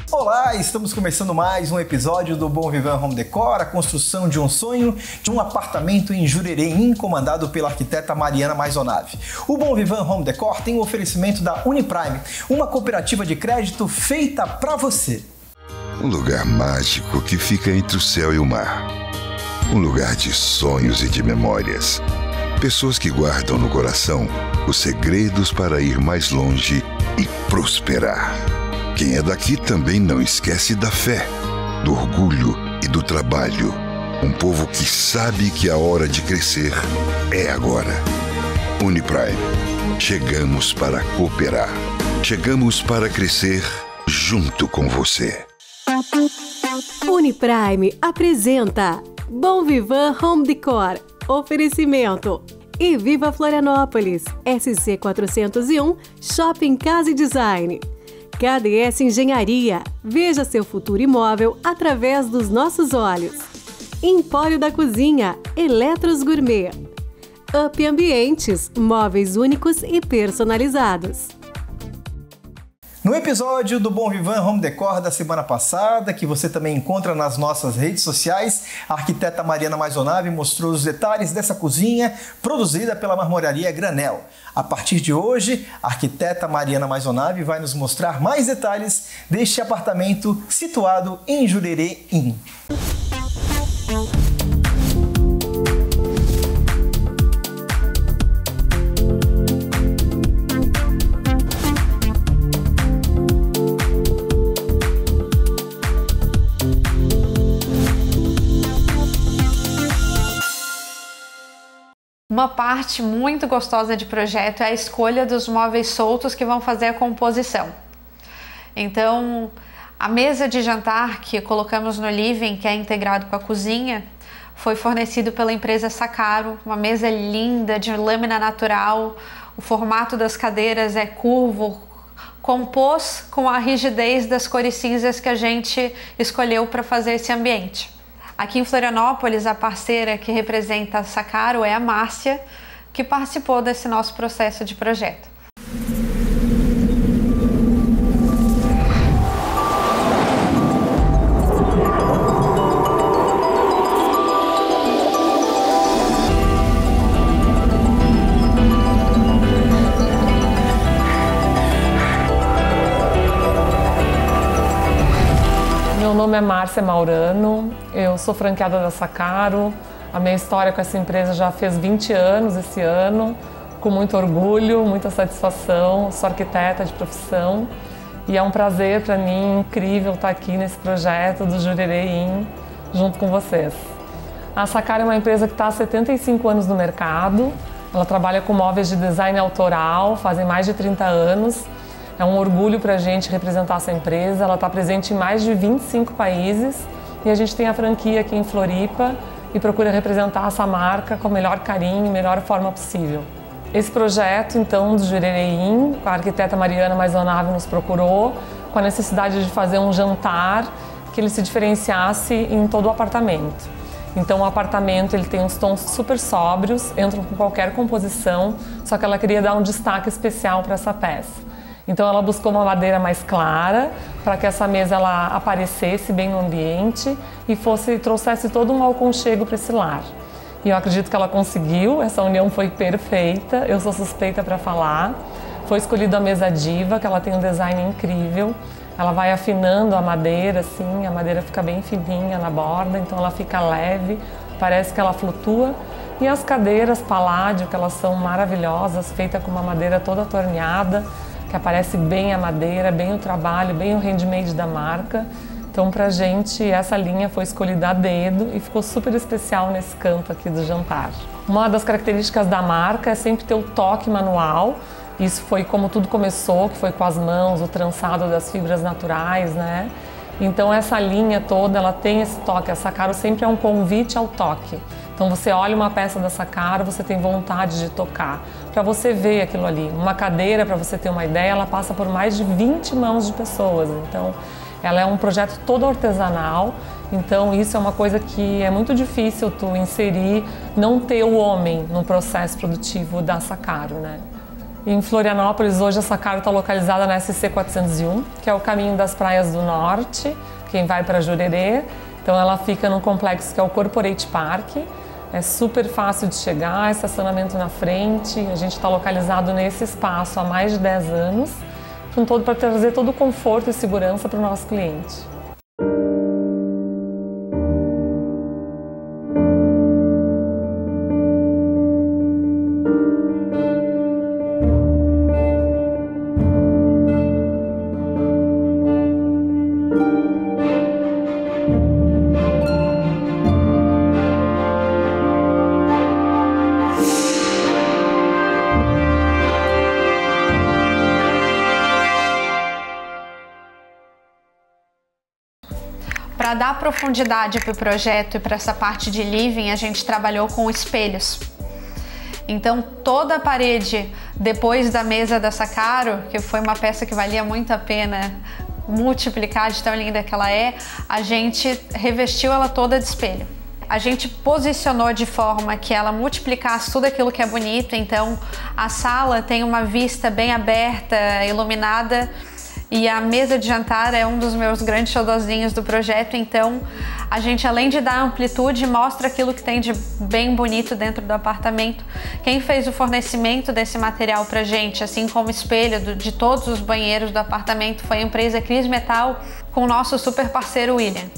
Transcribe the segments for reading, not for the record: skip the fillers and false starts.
Olá, estamos começando mais um episódio do Bom Vivan Home Decor, a construção de um sonho de um apartamento em Jurerê, comandado pela arquiteta Mariana Maisonave. O Bom Vivan Home Decor tem o oferecimento da Uniprime, uma cooperativa de crédito feita para você. Um lugar mágico que fica entre o céu e o mar. Um lugar de sonhos e de memórias. Pessoas que guardam no coração os segredos para ir mais longe e prosperar. Quem é daqui também não esquece da fé, do orgulho e do trabalho. Um povo que sabe que a hora de crescer é agora. Uniprime. Chegamos para cooperar. Chegamos para crescer junto com você. Uniprime apresenta Bom Vivan Home Decor. Oferecimento e Viva Florianópolis, SC 401, Shopping Casa e Design. KDS Engenharia, veja seu futuro imóvel através dos nossos olhos. Empório da Cozinha, Eletros Gourmet. Up Ambientes, móveis únicos e personalizados. No episódio do Bom Vivan Home Decor da semana passada, que você também encontra nas nossas redes sociais, a arquiteta Mariana Maisonave mostrou os detalhes dessa cozinha produzida pela marmoraria Granel. A partir de hoje, a arquiteta Mariana Maisonave vai nos mostrar mais detalhes deste apartamento situado em Jurerê. Uma parte muito gostosa de projeto é a escolha dos móveis soltos que vão fazer a composição. Então, a mesa de jantar que colocamos no living, que é integrado com a cozinha, foi fornecido pela empresa Sakaro, uma mesa linda de lâmina natural, o formato das cadeiras é curvo, compôs com a rigidez das cores cinzas que a gente escolheu para fazer esse ambiente. Aqui em Florianópolis, a parceira que representa a Sakaro é a Márcia, que participou desse nosso processo de projeto. Meu nome é Márcia Maurano, eu sou franqueada da Sakaro. A minha história com essa empresa já fez 20 anos esse ano, com muito orgulho, muita satisfação. Sou arquiteta de profissão e é um prazer para mim, incrível, estar aqui nesse projeto do Jurerê junto com vocês. A Sakaro é uma empresa que está há 75 anos no mercado, ela trabalha com móveis de design autoral, fazem mais de 30 anos. É um orgulho para a gente representar essa empresa, ela está presente em mais de 25 países e a gente tem a franquia aqui em Floripa e procura representar essa marca com o melhor carinho e melhor forma possível. Esse projeto, então, do Jurerê, a arquiteta Mariana Maisonave nos procurou com a necessidade de fazer um jantar que ele se diferenciasse em todo o apartamento. Então o apartamento ele tem uns tons super sóbrios, entram com qualquer composição, só que ela queria dar um destaque especial para essa peça. Então ela buscou uma madeira mais clara para que essa mesa ela aparecesse bem no ambiente e trouxesse todo um aconchego para esse lar. E eu acredito que ela conseguiu, essa união foi perfeita, eu sou suspeita para falar. Foi escolhida a mesa Diva, que ela tem um design incrível. Ela vai afinando a madeira, assim, a madeira fica bem fininha na borda, então ela fica leve, parece que ela flutua. E as cadeiras Palladio, que elas são maravilhosas, feitas com uma madeira toda torneada, que aparece bem a madeira, bem o trabalho, bem o handmade da marca. Então, pra gente, essa linha foi escolhida a dedo e ficou super especial nesse canto aqui do jantar. Uma das características da marca é sempre ter o toque manual. Isso foi como tudo começou, que foi com as mãos, o trançado das fibras naturais, né? Então, essa linha toda, ela tem esse toque. A Sakaro sempre é um convite ao toque. Então você olha uma peça da Sakaro, você tem vontade de tocar, para você ver aquilo ali. Uma cadeira, para você ter uma ideia, ela passa por mais de 20 mãos de pessoas. Então ela é um projeto todo artesanal, então isso é uma coisa que é muito difícil tu inserir, não ter o homem no processo produtivo da Sakaro, né? Em Florianópolis, hoje a Sacaro está localizada na SC 401, que é o caminho das praias do norte, quem vai para Jurerê. Então ela fica num complexo que é o Corporate Park. É super fácil de chegar, estacionamento na frente. A gente está localizado nesse espaço há mais de 10 anos, para trazer todo o conforto e segurança para o nosso cliente. Para dar profundidade para o projeto e para essa parte de living, a gente trabalhou com espelhos. Então toda a parede, depois da mesa da Sacaro, que foi uma peça que valia muito a pena multiplicar de tão linda que ela é, a gente revestiu ela toda de espelho. A gente posicionou de forma que ela multiplicasse tudo aquilo que é bonito, então a sala tem uma vista bem aberta, iluminada, e a mesa de jantar é um dos meus grandes xodózinhos do projeto, então a gente, além de dar amplitude, mostra aquilo que tem de bem bonito dentro do apartamento. Quem fez o fornecimento desse material pra gente, assim como espelho de todos os banheiros do apartamento, foi a empresa Cris Metal, com o nosso super parceiro William.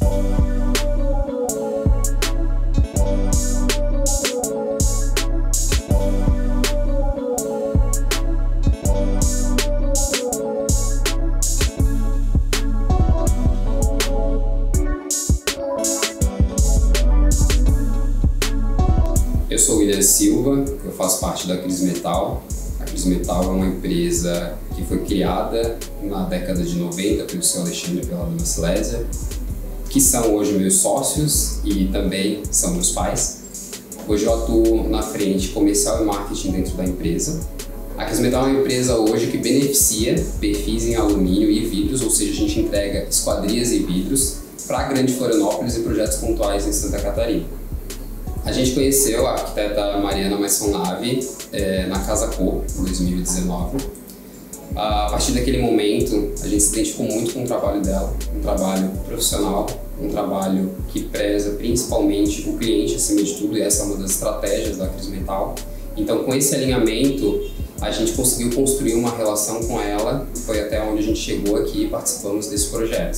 Eu sou o William Silva, eu faço parte da Cris Metal. A Cris Metal é uma empresa que foi criada na década de 90 pelo seu Alexandre e pela dona Silésia, que são hoje meus sócios e também são meus pais. Hoje eu atuo na frente comercial e marketing dentro da empresa. A Cris Metal é uma empresa hoje que beneficia perfis em alumínio e vidros, ou seja, a gente entrega esquadrias e vidros para a Grande Florianópolis e projetos pontuais em Santa Catarina. A gente conheceu a arquiteta Mariana Maisonnave na Casa Cor, em 2019. A partir daquele momento, a gente se identificou muito com o trabalho dela, um trabalho profissional, um trabalho que preza principalmente o cliente acima de tudo, e essa é uma das estratégias da Cris Metal. Então, com esse alinhamento, a gente conseguiu construir uma relação com ela, foi até onde a gente chegou aqui e participamos desse projeto.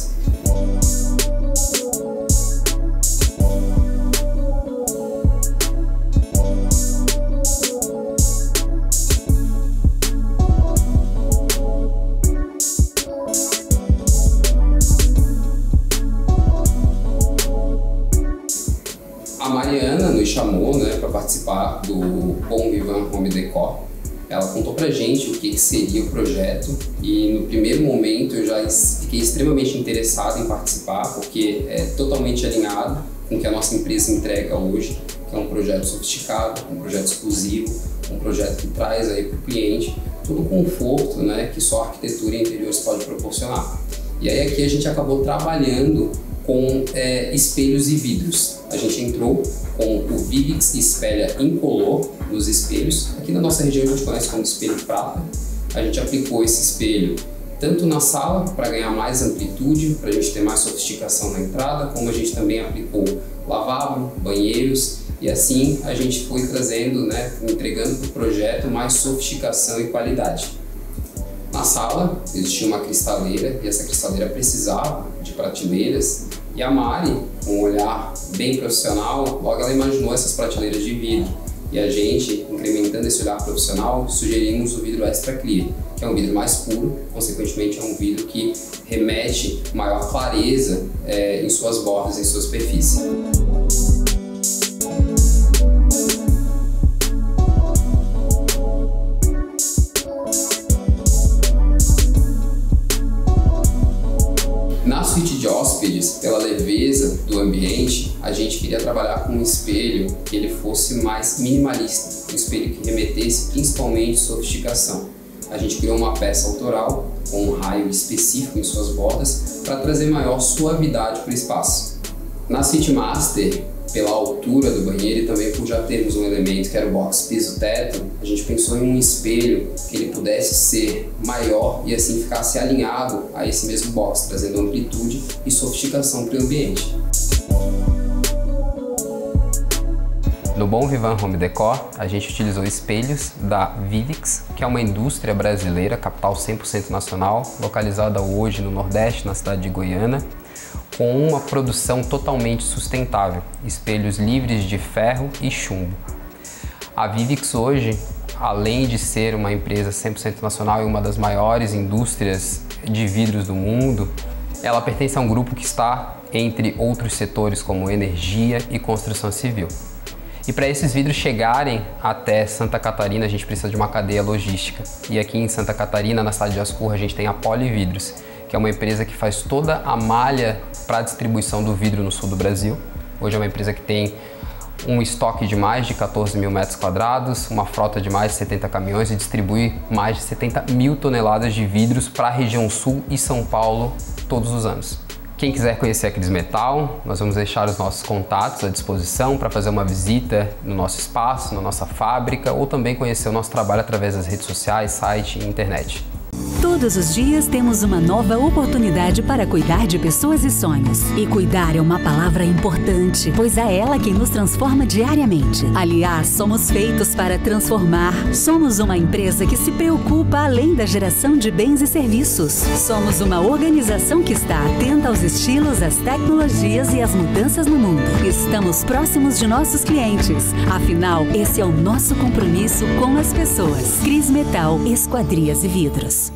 A Mariana nos chamou para participar do Bon Vivant Home Decor. Ela contou pra gente o que seria o projeto e no primeiro momento eu já fiquei extremamente interessado em participar, porque é totalmente alinhado com o que a nossa empresa entrega hoje, que é um projeto sofisticado, um projeto exclusivo, um projeto que traz aí para o cliente todo o conforto, que só a arquitetura e interiores pode proporcionar. E aí aqui a gente acabou trabalhando com espelhos e vidros. A gente entrou com o Vivix Espelha Incolor nos espelhos. Aqui na nossa região a gente conhece como espelho prata. A gente aplicou esse espelho tanto na sala para ganhar mais amplitude, para a gente ter mais sofisticação na entrada, como a gente também aplicou lavabo, banheiros, e assim a gente foi trazendo, entregando para o projeto mais sofisticação e qualidade. Na sala existia uma cristaleira e essa cristaleira precisava de prateleiras, e a Mari, com um olhar bem profissional, logo ela imaginou essas prateleiras de vidro, e a gente, incrementando esse olhar profissional, sugerimos o vidro Extra Clear, que é um vidro mais puro, consequentemente é um vidro que remete maior clareza em suas bordas, em sua superfície. Na suíte de hóspedes, pela leveza do ambiente, a gente queria trabalhar com um espelho que ele fosse mais minimalista, um espelho que remetesse principalmente sofisticação. A gente criou uma peça autoral com um raio específico em suas bordas para trazer maior suavidade para o espaço. Na suíte master, pela altura do banheiro e também por já termos um elemento que era o box piso-teto, a gente pensou em um espelho que ele pudesse ser maior e assim ficasse alinhado a esse mesmo box, trazendo amplitude e sofisticação para o ambiente. No Bom Vivan Home Decor, a gente utilizou espelhos da Vivix, que é uma indústria brasileira, capital 100% nacional, localizada hoje no Nordeste, na cidade de Goiânia, com uma produção totalmente sustentável, espelhos livres de ferro e chumbo. A Vivix hoje, além de ser uma empresa 100% nacional e uma das maiores indústrias de vidros do mundo, ela pertence a um grupo que está entre outros setores como energia e construção civil. E para esses vidros chegarem até Santa Catarina, a gente precisa de uma cadeia logística. E aqui em Santa Catarina, na cidade de Ascurra, a gente tem a Polividros, que é uma empresa que faz toda a malha para a distribuição do vidro no sul do Brasil. Hoje é uma empresa que tem um estoque de mais de 14 mil metros quadrados, uma frota de mais de 70 caminhões e distribui mais de 70 mil toneladas de vidros para a região sul e São Paulo todos os anos. Quem quiser conhecer a Cris Metal, nós vamos deixar os nossos contatos à disposição para fazer uma visita no nosso espaço, na nossa fábrica, ou também conhecer o nosso trabalho através das redes sociais, site e internet. Todos os dias temos uma nova oportunidade para cuidar de pessoas e sonhos. E cuidar é uma palavra importante, pois é ela quem nos transforma diariamente. Aliás, somos feitos para transformar. Somos uma empresa que se preocupa além da geração de bens e serviços. Somos uma organização que está atenta aos estilos, às tecnologias e às mudanças no mundo. Estamos próximos de nossos clientes. Afinal, esse é o nosso compromisso com as pessoas. Cris Metal, Esquadrias e Vidros.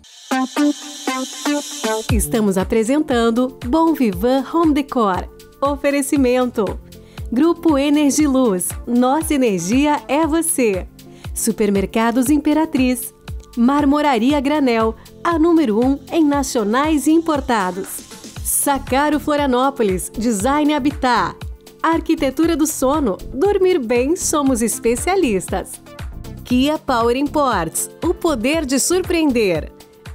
Estamos apresentando Bom Vivan Home Decor. Oferecimento: Grupo Energiluz. Nossa energia é você. Supermercados Imperatriz. Marmoraria Granel, a número 1 em nacionais e importados. Sacaro Florianópolis, Design Habitat. Arquitetura do sono. Dormir bem, somos especialistas. Kia Power Imports. O poder de surpreender.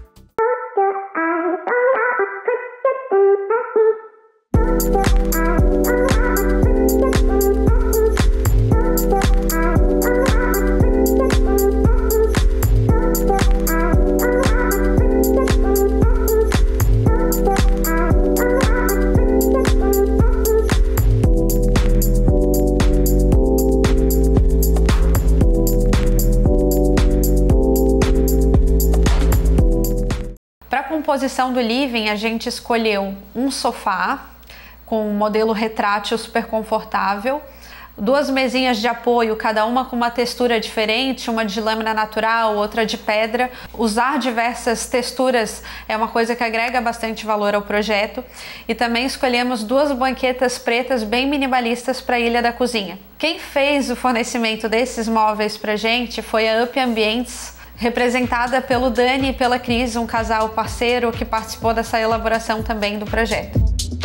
Para a composição do living, a gente escolheu um sofá com um modelo retrátil super confortável, 2 mesinhas de apoio, cada uma com uma textura diferente, uma de lâmina natural, outra de pedra. Usar diversas texturas é uma coisa que agrega bastante valor ao projeto. E também escolhemos 2 banquetas pretas bem minimalistas para a ilha da cozinha. Quem fez o fornecimento desses móveis para a gente foi a Up Ambientes, representada pelo Dani e pela Cris, um casal parceiro que participou dessa elaboração também do projeto.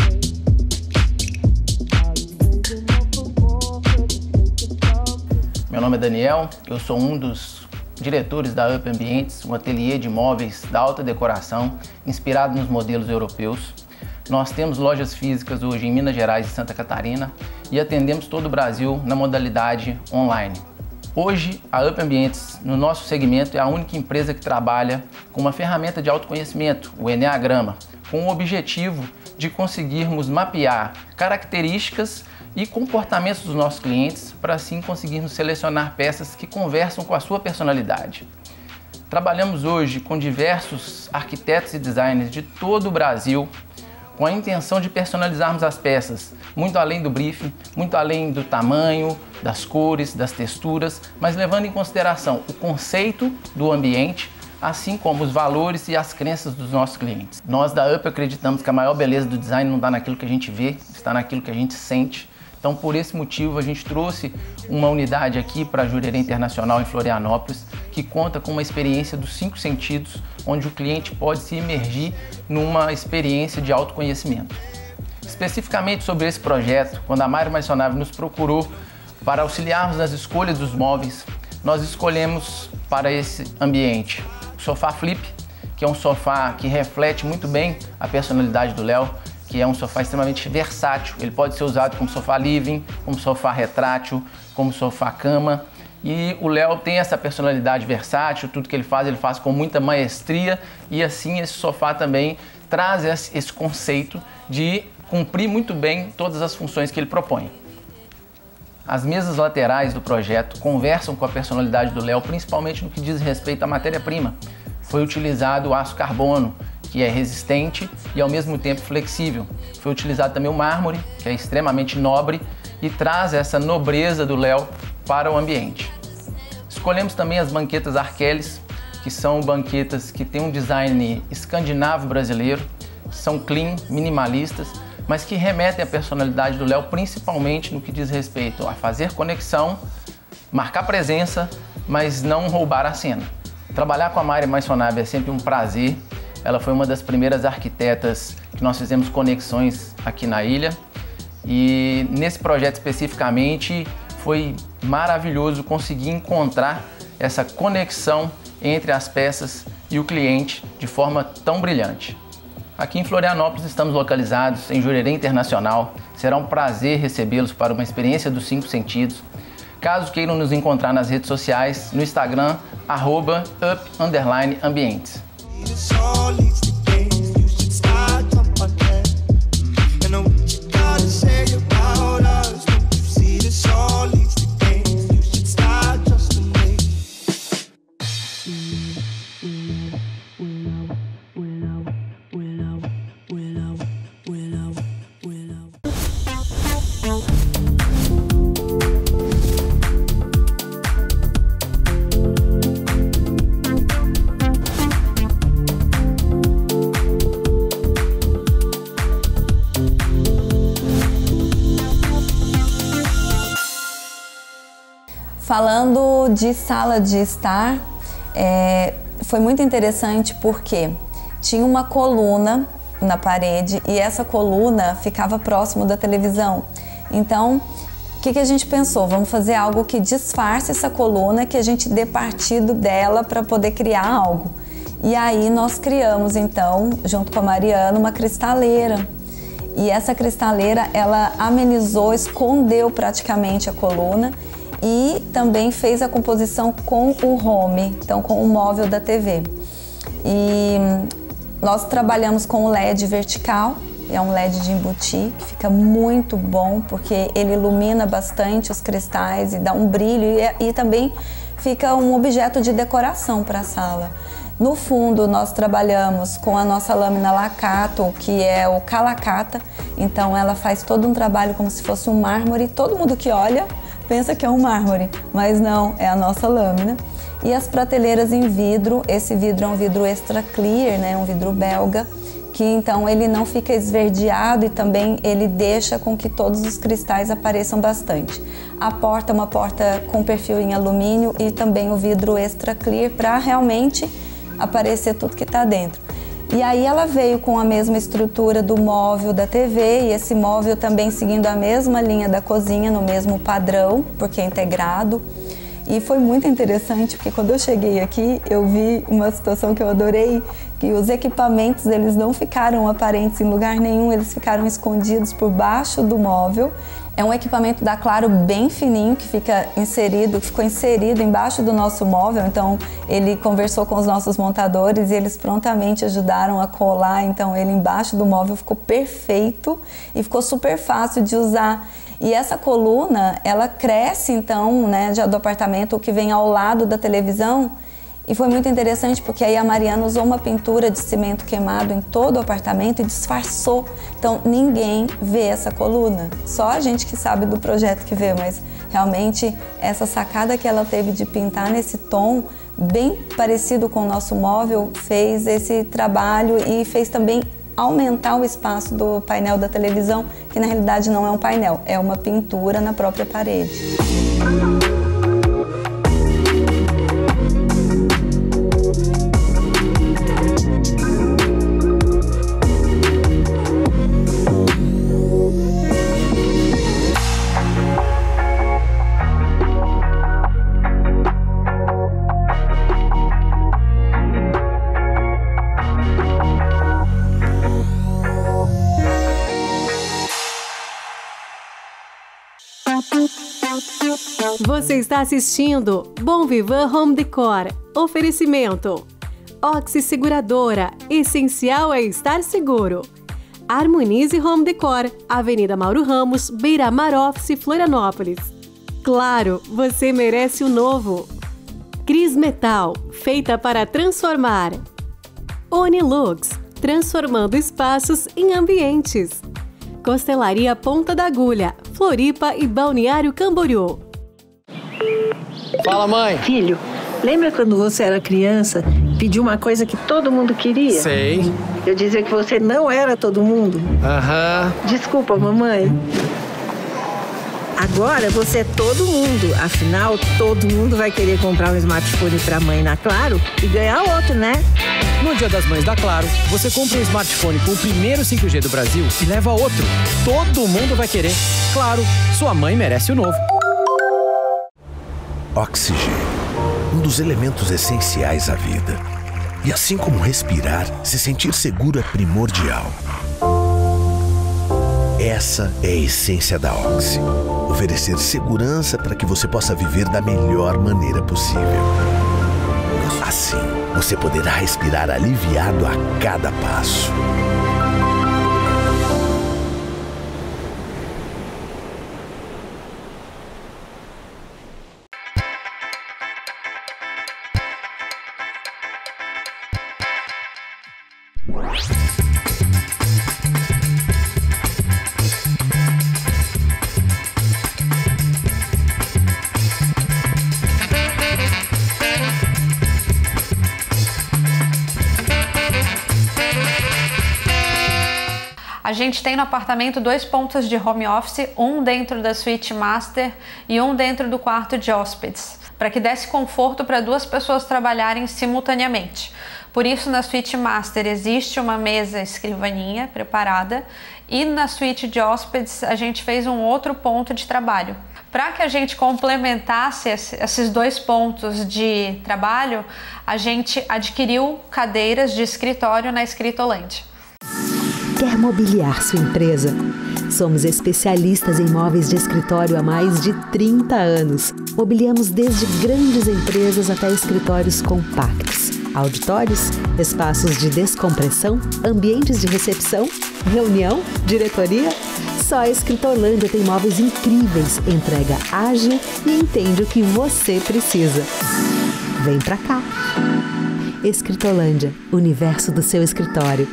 Meu nome é Daniel, eu sou um dos diretores da Up Ambientes, um ateliê de móveis da alta decoração, inspirado nos modelos europeus. Nós temos lojas físicas hoje em Minas Gerais e Santa Catarina e atendemos todo o Brasil na modalidade online. Hoje, a Up Ambientes, no nosso segmento, é a única empresa que trabalha com uma ferramenta de autoconhecimento, o Enneagrama, com o objetivo de conseguirmos mapear características e comportamentos dos nossos clientes para assim conseguirmos selecionar peças que conversam com a sua personalidade. Trabalhamos hoje com diversos arquitetos e designers de todo o Brasil com a intenção de personalizarmos as peças, muito além do briefing, muito além do tamanho, das cores, das texturas, mas levando em consideração o conceito do ambiente, assim como os valores e as crenças dos nossos clientes. Nós da Up acreditamos que a maior beleza do design não está naquilo que a gente vê, está naquilo que a gente sente. Então, por esse motivo, a gente trouxe uma unidade aqui para a Jurerê Internacional em Florianópolis, que conta com uma experiência dos 5 sentidos, onde o cliente pode se imergir numa experiência de autoconhecimento. Especificamente sobre esse projeto, quando a Mário Maisonave nos procurou para auxiliarmos nas escolhas dos móveis, nós escolhemos para esse ambiente o sofá flip, que é um sofá que reflete muito bem a personalidade do Léo, que é um sofá extremamente versátil. Ele pode ser usado como sofá living, como sofá retrátil, como sofá-cama. E o Léo tem essa personalidade versátil, tudo que ele faz com muita maestria, e assim esse sofá também traz esse conceito de cumprir muito bem todas as funções que ele propõe. As mesas laterais do projeto conversam com a personalidade do Léo, principalmente no que diz respeito à matéria-prima. Foi utilizado o aço carbono, que é resistente e ao mesmo tempo flexível. Foi utilizado também o mármore, que é extremamente nobre e traz essa nobreza do Léo para o ambiente. Escolhemos também as banquetas Arkells, que são banquetas que têm um design escandinavo brasileiro, são clean, minimalistas, mas que remetem à personalidade do Léo, principalmente no que diz respeito a fazer conexão, marcar presença, mas não roubar a cena. Trabalhar com a Mari Maisonave é sempre um prazer. Ela foi uma das primeiras arquitetas que nós fizemos conexões aqui na ilha, e nesse projeto especificamente foi maravilhoso conseguir encontrar essa conexão entre as peças e o cliente de forma tão brilhante. Aqui em Florianópolis estamos localizados em Jurerê Internacional. Será um prazer recebê-los para uma experiência dos 5 sentidos. Caso queiram nos encontrar nas redes sociais, no Instagram, @up_ambientes. Falando de sala de estar, foi muito interessante porque tinha uma coluna na parede e essa coluna ficava próximo da televisão. Então, o que a gente pensou? Vamos fazer algo que disfarce essa coluna, que a gente dê partido dela para poder criar algo. E aí nós criamos, então, junto com a Mariana, uma cristaleira. E essa cristaleira, ela amenizou, escondeu praticamente a coluna, e também fez a composição com o home, então com o móvel da TV. E nós trabalhamos com o LED vertical, é um LED de embutir, que fica muito bom, porque ele ilumina bastante os cristais e dá um brilho, e também fica um objeto de decoração para a sala. No fundo, nós trabalhamos com a nossa lâmina Lacato, que é o Calacata, então ela faz todo um trabalho como se fosse um mármore, todo mundo que olha pensa que é um mármore, mas não, é a nossa lâmina. E as prateleiras em vidro, esse vidro é um vidro extra clear, né, um vidro belga, que então ele não fica esverdeado e também ele deixa com que todos os cristais apareçam bastante. A porta é uma porta com perfil em alumínio e também o vidro extra clear para realmente aparecer tudo que está dentro. E aí ela veio com a mesma estrutura do móvel da TV e esse móvel também seguindo a mesma linha da cozinha, no mesmo padrão, porque é integrado. E foi muito interessante, porque quando eu cheguei aqui, eu vi uma situação que eu adorei, que os equipamentos, eles não ficaram aparentes em lugar nenhum, eles ficaram escondidos por baixo do móvel. É um equipamento da Claro bem fininho, que ficou inserido embaixo do nosso móvel, então ele conversou com os nossos montadores e eles prontamente ajudaram a colar, então ele embaixo do móvel ficou perfeito e ficou super fácil de usar. E essa coluna, ela cresce então, né, já do apartamento, o que vem ao lado da televisão. E foi muito interessante porque aí a Mariana usou uma pintura de cimento queimado em todo o apartamento e disfarçou. Então ninguém vê essa coluna, só a gente que sabe do projeto que vê, mas realmente essa sacada que ela teve de pintar nesse tom bem parecido com o nosso móvel fez esse trabalho e fez também aumentar o espaço do painel da televisão, que na realidade não é um painel, é uma pintura na própria parede. Você está assistindo Bom Vivan Home Decor. Oferecimento. Oxi Seguradora. Essencial é estar seguro. Harmonize Home Decor. Avenida Mauro Ramos, Beira-Mar Office, Florianópolis. Claro, você merece o novo. Cris Metal. Feita para transformar. Onilux. Transformando espaços em ambientes. Costelaria Ponta da Agulha, Floripa e Balneário Camboriú. Fala, mãe. Filho, lembra quando você era criança, pediu uma coisa que todo mundo queria? Sei. Eu dizia que você não era todo mundo. Aham. Desculpa, mamãe. Agora você é todo mundo. Afinal, todo mundo vai querer comprar um smartphone pra mãe na Claro e ganhar outro, né? No Dia das Mães da Claro, você compra um smartphone com o primeiro 5G do Brasil e leva outro. Todo mundo vai querer. Claro, sua mãe merece o novo. Oxigênio, um dos elementos essenciais à vida. E assim como respirar, se sentir seguro é primordial. Essa é a essência da Oxi. Oferecer segurança para que você possa viver da melhor maneira possível. Assim, você poderá respirar aliviado a cada passo. A gente tem no apartamento 2 pontos de home office, um dentro da suíte master e um dentro do quarto de hóspedes, para que desse conforto para 2 pessoas trabalharem simultaneamente. Por isso, na suíte master existe uma mesa escrivaninha preparada e na suíte de hóspedes a gente fez um outro ponto de trabalho. Para que a gente complementasse esses 2 pontos de trabalho, a gente adquiriu cadeiras de escritório na Escritolândia. Quer mobiliar sua empresa? Somos especialistas em móveis de escritório há mais de 30 anos. Mobiliamos desde grandes empresas até escritórios compactos, auditórios, espaços de descompressão, ambientes de recepção, reunião, diretoria. Só a Escritolândia tem móveis incríveis, entrega ágil e entende o que você precisa. Vem pra cá! Escritolândia, universo do seu escritório.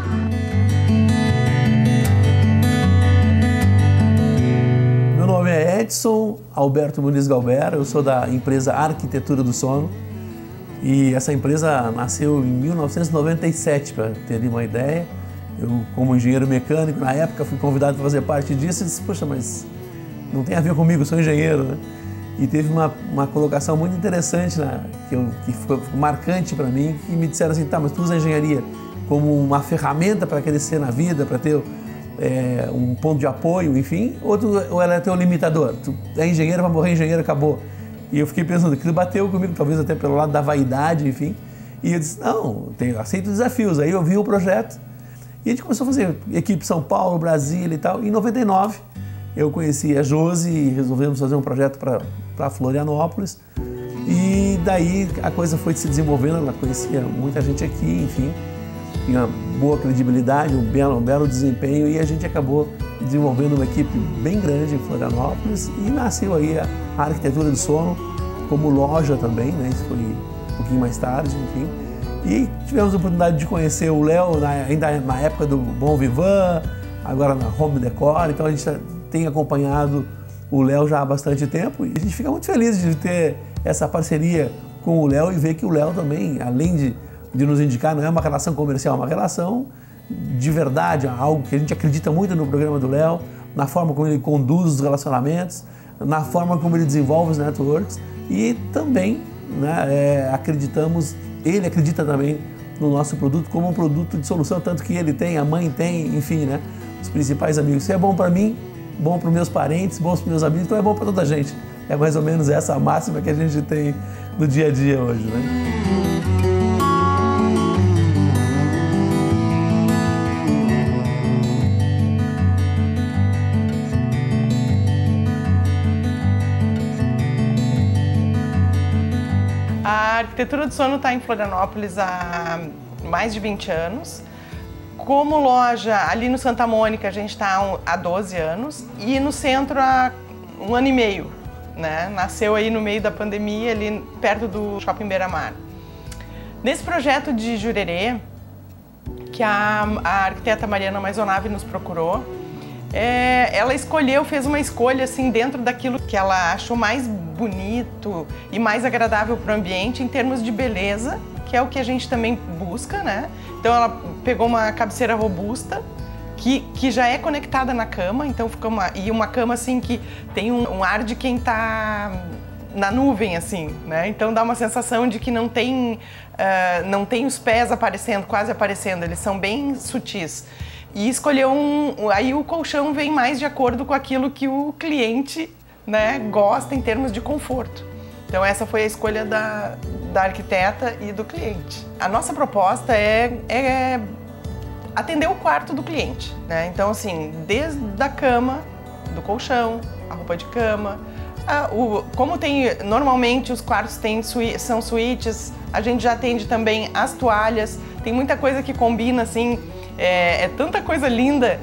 Meu nome é Edson Alberto Muniz Galbera, eu sou da empresa Arquitetura do Sono e essa empresa nasceu em 1997, para terem uma ideia. Eu, como engenheiro mecânico, na época fui convidado para fazer parte disso e disse, poxa, mas não tem a ver comigo, eu sou engenheiro, né? E teve uma colocação muito interessante, né, que ficou marcante para mim, que me disseram assim, tá, mas tu usa a engenharia como uma ferramenta para crescer na vida, para ter um ponto de apoio, enfim, ou ela é teu limitador? Tu é engenheiro, vai morrer engenheiro, acabou. E eu fiquei pensando, aquilo bateu comigo, talvez até pelo lado da vaidade, enfim. E eu disse, não, aceito desafios. Aí eu vi o projeto e a gente começou a fazer equipe São Paulo, Brasília e tal. Em 99, eu conheci a Josi e resolvemos fazer um projeto para Florianópolis. E daí a coisa foi se desenvolvendo, ela conhecia muita gente aqui, enfim. Tinha boa credibilidade, um belo desempenho e a gente acabou desenvolvendo uma equipe bem grande em Florianópolis e nasceu aí a Arquitetura do Sono como loja também, né? Isso foi um pouquinho mais tarde, enfim. E tivemos a oportunidade de conhecer o Léo ainda na época do Bom Vivan, agora na Home Decor, então a gente tem acompanhado o Léo já há bastante tempo e a gente fica muito feliz de ter essa parceria com o Léo e ver que o Léo também, além de nos indicar, não é uma relação comercial, é uma relação de verdade, algo que a gente acredita muito no programa do Léo, na forma como ele conduz os relacionamentos, na forma como ele desenvolve os networks e também, né, ele acredita também no nosso produto como um produto de solução, tanto que ele tem, a mãe tem, enfim, né, os principais amigos. Isso é bom para mim, bom para os meus parentes, bom para os meus amigos, então é bom para toda a gente. É mais ou menos essa a máxima que a gente tem no dia a dia hoje, né? Arquitetura do Sono está em Florianópolis há mais de 20 anos. Como loja, ali no Santa Mônica, a gente está há 12 anos e no centro há 1 ano e meio, né? Nasceu aí no meio da pandemia, ali perto do Shopping Beira-Mar. Nesse projeto de Jurerê, que a arquiteta Mariana Maisonave nos procurou, ela fez uma escolha assim dentro daquilo que ela achou mais bonito e mais agradável para o ambiente em termos de beleza, que é o que a gente também busca, né? Então ela pegou uma cabeceira robusta, que já é conectada na cama, então fica uma cama assim que tem um ar de quem está na nuvem, assim, né? Então dá uma sensação de que não tem os pés aparecendo, quase aparecendo, eles são bem sutis. E escolheu aí o colchão vem mais de acordo com aquilo que o cliente, né, gosta em termos de conforto. Então essa foi a escolha da arquiteta e do cliente. A nossa proposta é atender o quarto do cliente, né? Então assim, desde a cama, do colchão, a roupa de cama, como normalmente os quartos são suítes, a gente já atende também as toalhas, tem muita coisa que combina assim, tanta coisa linda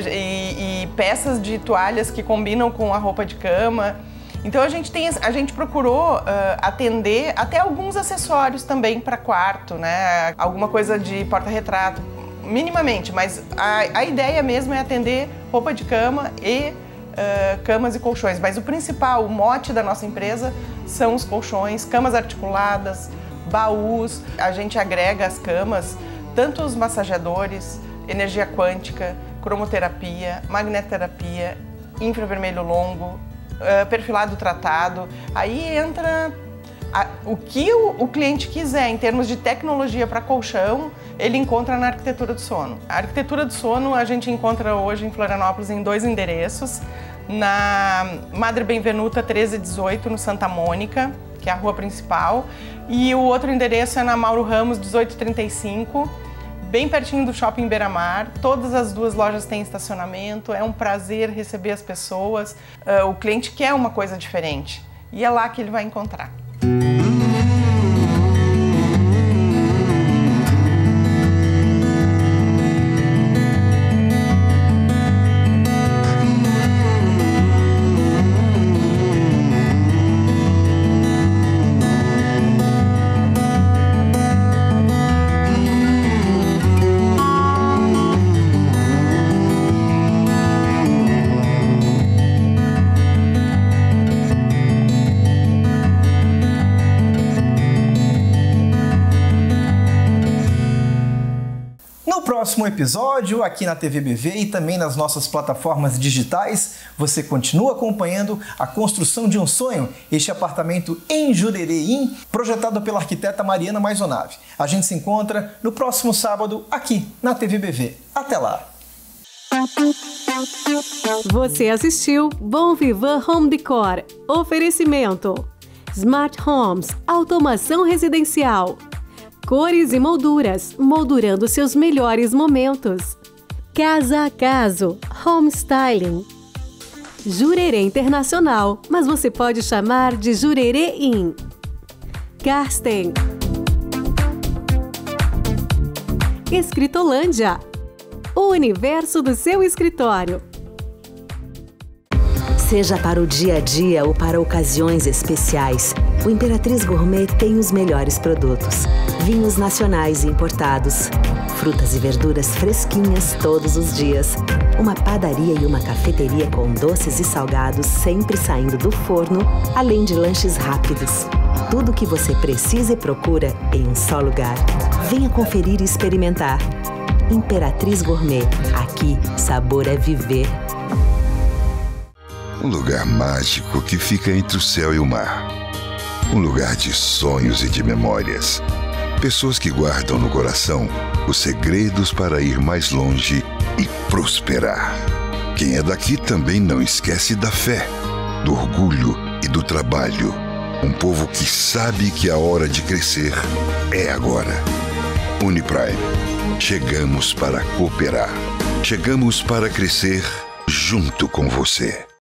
e peças de toalhas que combinam com a roupa de cama. Então a gente procurou atender até alguns acessórios também para quarto, né? Alguma coisa de porta-retrato, minimamente, mas a ideia mesmo é atender roupa de cama e camas e colchões. Mas o principal, o mote da nossa empresa são os colchões, camas articuladas, baús. A gente agrega às camas tanto os massageadores, energia quântica, cromoterapia, magnetoterapia, infravermelho longo, perfilado tratado. Aí entra o que o cliente quiser em termos de tecnologia para colchão, ele encontra na Arquitetura do Sono. A Arquitetura do Sono a gente encontra hoje em Florianópolis em 2 endereços, na Madre Benvenuta 1318, no Santa Mônica, que é a rua principal, e o outro endereço é na Mauro Ramos 1835, bem pertinho do Shopping Beira-Mar. Todas as 2 lojas têm estacionamento, é um prazer receber as pessoas. O cliente quer uma coisa diferente e é lá que ele vai encontrar. Próximo episódio aqui na TV BV e também nas nossas plataformas digitais, você continua acompanhando a construção de um sonho, este apartamento em Jurerê, projetado pela arquiteta Mariana Maisonave. A gente se encontra no próximo sábado aqui na TV BV. Até lá! Você assistiu Bom Vivan Home Decor. Oferecimento: Smart Homes, automação residencial. Cores e molduras, moldurando seus melhores momentos. Casa a Caso, Home Styling. Jurerê Internacional, mas você pode chamar de Jurerê In. Karsten. Escritolândia, o universo do seu escritório. Seja para o dia a dia ou para ocasiões especiais, o Imperatriz Gourmet tem os melhores produtos. Vinhos nacionais e importados, frutas e verduras fresquinhas todos os dias, uma padaria e uma cafeteria com doces e salgados sempre saindo do forno, além de lanches rápidos. Tudo o que você precisa e procura em um só lugar. Venha conferir e experimentar. Imperatriz Gourmet. Aqui, sabor é viver. Um lugar mágico que fica entre o céu e o mar. Um lugar de sonhos e de memórias. Pessoas que guardam no coração os segredos para ir mais longe e prosperar. Quem é daqui também não esquece da fé, do orgulho e do trabalho. Um povo que sabe que a hora de crescer é agora. Uniprime. Chegamos para cooperar. Chegamos para crescer junto com você.